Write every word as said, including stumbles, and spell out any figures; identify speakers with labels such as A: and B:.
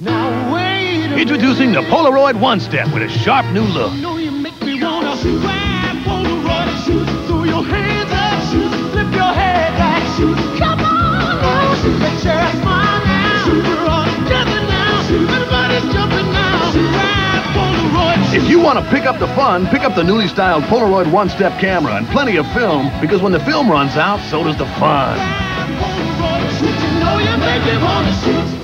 A: Now wait a
B: Introducing the Polaroid OneStep with a sharp new look.
A: You know you make me wanna grab Polaroid, shoot, throw your hands up, shoot, flip your head back, shoot, come on now, shoot, let's share a smile now, shoot, we're all together now, shoot, everybody's jumping now, grab Polaroid.
B: If you want to pick up the fun, pick up the newly styled Polaroid OneStep camera and plenty of film, because when the film runs out, so does the fun.
A: Grab Polaroid, shoot, you know you make me wanna shoot.